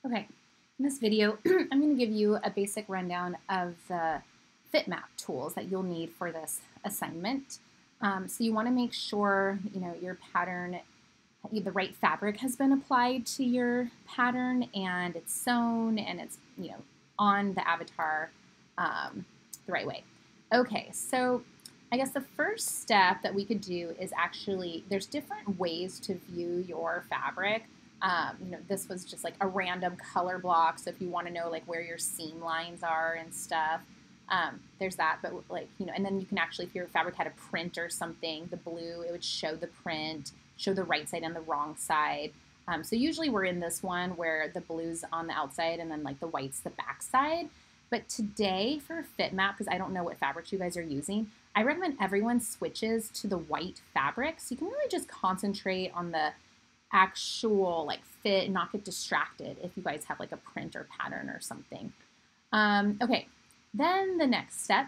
Okay, in this video, I'm going to give you a basic rundown of the FitMap tools that you'll need for this assignment. So you want to make sure your pattern, the right fabric has been applied to your pattern and it's sewn and it's on the avatar the right way. Okay, so I guess the first step that we could do is actually there's different ways to view your fabric. This was just like a random color block. So if you want to know like where your seam lines are and stuff, there's that. But and then you can actually, if your fabric had a print or something, the blue, it would show the print, show the right side and the wrong side. So usually we're in this one where the blue's on the outside and then like the white's the back side. But today for FitMap, because I don't know what fabrics you guys are using, I recommend everyone switches to the white fabric. So you can really just concentrate on the actual like fit and not get distracted if you guys have like a print or pattern or something. Okay, then the next step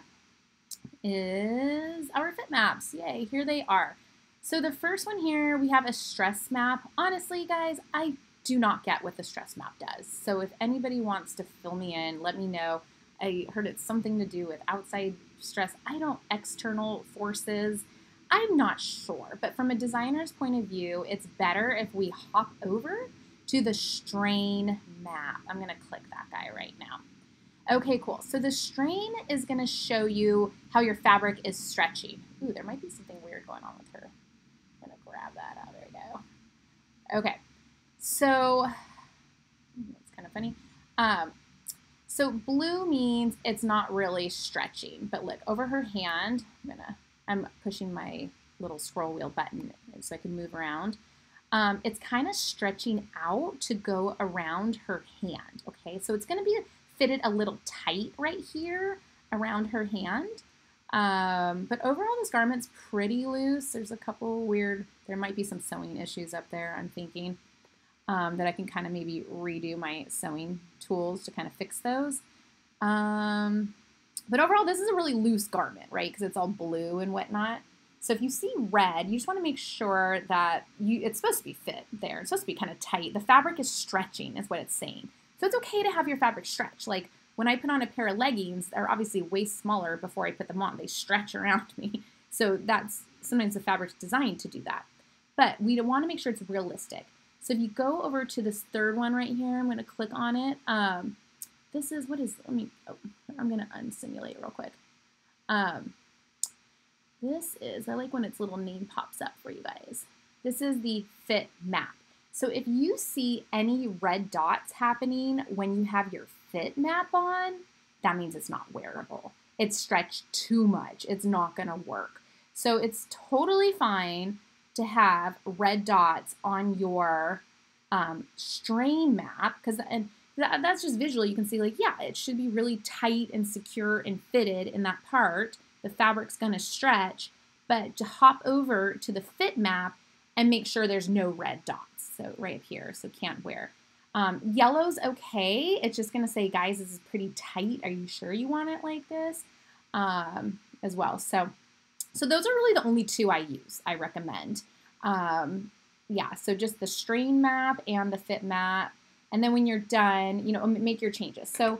is our fit maps. Yay, here they are. So the first one here, we have a stress map. Honestly, guys, I do not get what the stress map does. So if anybody wants to fill me in, let me know. I heard it's something to do with outside stress. External forces. I'm not sure, but from a designer's point of view, it's better if we hop over to the strain map. I'm going to click that guy right now. Okay, cool. So the strain is going to show you how your fabric is stretching. Ooh, there might be something weird going on with her. I'm going to grab that out. There we go. Okay, so that's kind of funny. So blue means it's not really stretching, but look, over her hand, I'm pushing my little scroll wheel button so I can move around. It's kind of stretching out to go around her hand, okay? So it's going to be fitted a little tight right here around her hand. But overall, this garment's pretty loose. There's a couple there might be some sewing issues up there, I'm thinking, that I can kind of maybe redo my sewing tools to kind of fix those. But overall, this is a really loose garment, right? Because it's all blue and whatnot. So if you see red, you just want to make sure that it's supposed to be fit there. It's supposed to be kind of tight. The fabric is stretching is what it's saying. So it's okay to have your fabric stretch. Like when I put on a pair of leggings, they're obviously way smaller before I put them on. They stretch around me. So that's sometimes the fabric's designed to do that. But we want to make sure it's realistic. So if you go over to this third one right here, I'm going to click on it. I'm going to unsimulate real quick. This is, I like when its little name pops up for you guys. This is the fit map. So if you see any red dots happening when you have your fit map on, that means it's not wearable. It's stretched too much. It's not going to work. So it's totally fine to have red dots on your strain map, because that's just visual. You can see like, yeah, it should be really tight and secure and fitted in that part. The fabric's going to stretch, but to hop over to the fit map and make sure there's no red dots. So right here, so can't wear. Yellow's okay. It's just going to say, guys, this is pretty tight. Are you sure you want it like this? As well. So those are really the only two I use, I recommend. Yeah, so just the strain map and the fit map. And then when you're done, make your changes. So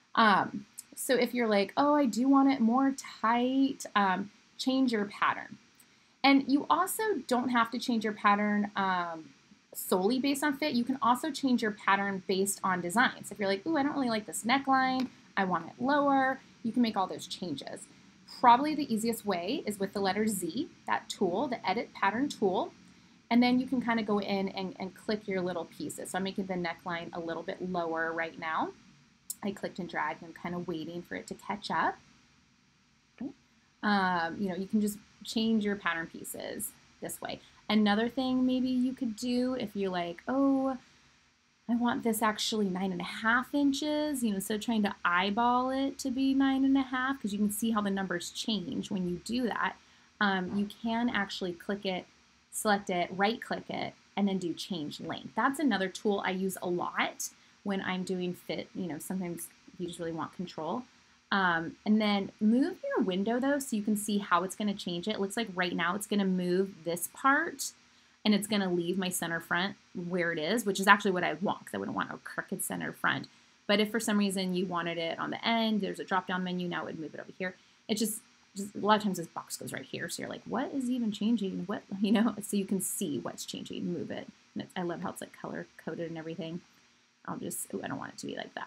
if you're like, oh, I do want it more tight, change your pattern. And you also don't have to change your pattern solely based on fit. You can also change your pattern based on design. So if you're like, ooh, I don't really like this neckline, I want it lower, you can make all those changes. Probably the easiest way is with the letter Z, that tool, the Edit Pattern tool. And then you can kind of go in and click your little pieces. So I'm making the neckline a little bit lower right now. I clicked and dragged and I'm kind of waiting for it to catch up. Okay. You can just change your pattern pieces this way. Another thing maybe you could do if you're like, oh, I want this actually 9.5 inches, instead of trying to eyeball it to be 9.5, because you can see how the numbers change when you do that. You can actually click it, select it, right click it, and then do change length. That's another tool I use a lot when I'm doing fit. Sometimes you just really want control. And then move your window though so you can see how it's going to change it. It looks like right now it's going to move this part and it's going to leave my center front where it is, which is actually what I want because I wouldn't want a crooked center front. But if for some reason you wanted it on the end, there's a drop-down menu, now it would move it over here. It's just a lot of times this box goes right here, so you're like, what is even changing? What, you know, so you can see what's changing, move it. And I love how it's like color-coded and everything. I'll just, I don't want it to be like that.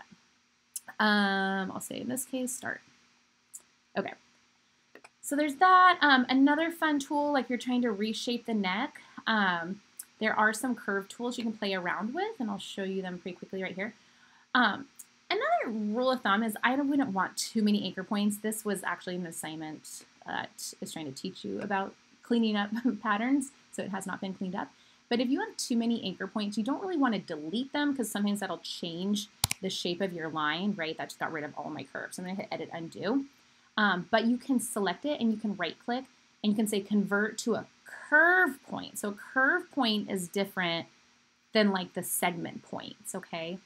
I'll say in this case, start. Okay. So there's that. Another fun tool, like you're trying to reshape the neck. There are some curve tools you can play around with, and I'll show you them pretty quickly right here. Another rule of thumb is I wouldn't want too many anchor points. This was actually an assignment that is trying to teach you about cleaning up patterns, so it has not been cleaned up. But if you have too many anchor points, you don't really want to delete them because sometimes that'll change the shape of your line, right? That just got rid of all my curves. I'm going to hit Edit Undo. But you can select it and you can right click and you can say convert to a curve point. So a curve point is different than like the segment points, okay?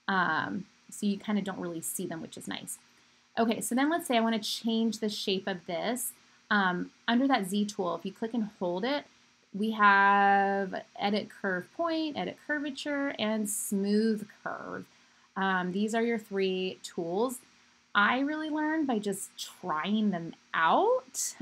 So you kind of don't really see them, which is nice. Okay, so then let's say I want to change the shape of this. Under that Z tool, if you click and hold it, we have Edit Curve Point, Edit Curvature, and Smooth Curve. These are your 3 tools. I really learned by just trying them out.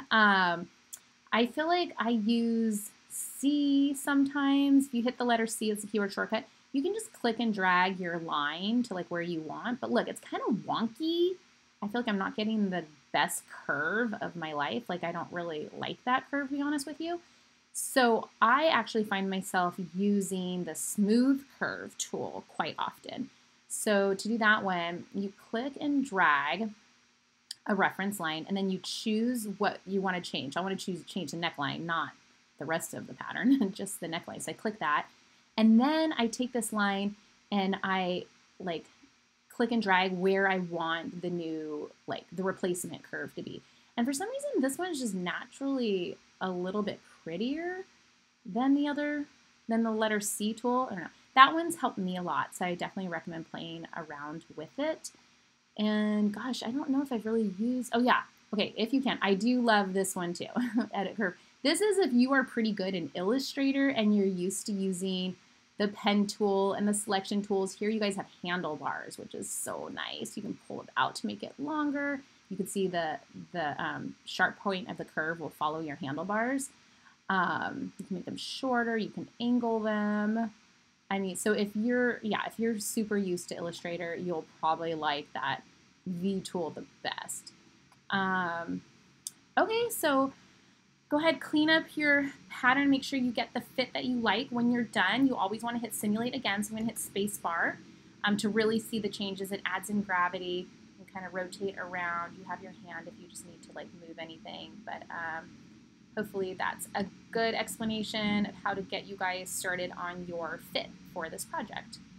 I feel like I use C sometimes. If you hit the letter C, it's a keyword shortcut. You can just click and drag your line to like where you want. But look, it's kind of wonky. I feel like I'm not getting the best curve of my life. Like I don't really like that curve, to be honest with you. So I actually find myself using the Smooth Curve tool quite often. So to do that one, you click and drag a reference line, and then you choose what you want to change. I want to change the neckline, not the rest of the pattern, just the neckline. So I click that, and then I take this line and I like click and drag where I want the new, like the replacement curve to be. And for some reason, this one's just naturally a little bit prettier than the letter C tool. I don't know. That one's helped me a lot, so I definitely recommend playing around with it. And gosh, I don't know if I've really used, oh yeah, okay, if you can. I do love this one too, Edit Curve. This is if you are pretty good in Illustrator and you're used to using the pen tool and the selection tools. Here you guys have handlebars, which is so nice. You can pull it out to make it longer. You can see the sharp point of the curve will follow your handlebars. You can make them shorter, you can angle them. I mean, so if you're super used to Illustrator, you'll probably like that V tool the best. Okay, so go ahead, clean up your pattern, make sure you get the fit that you like. When you're done, you always want to hit Simulate again, so I'm going to hit Space Bar to really see the changes. It adds in gravity and kind of rotate around. You have your hand if you just need to like move anything, but hopefully that's a good explanation of how to get you guys started on your fit for this project.